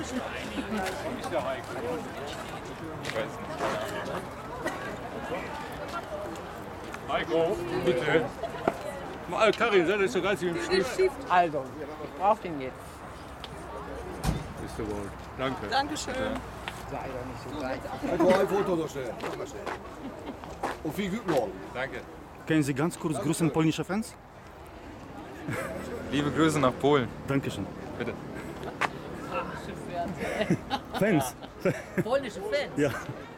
Heiko, bitte. Karin, sei nicht so geizig im Stift. Also, ich brauche den jetzt. Bist du wohl. Danke. Dankeschön. Sei doch nicht so geizig. Heiko, ein Foto noch schnell. Und viel Glück morgen. Danke. Können Sie ganz kurz grüßen polnische Fans? Liebe Grüße nach Polen. Dankeschön. Bitte. Fans? Polnische Fans? Ja.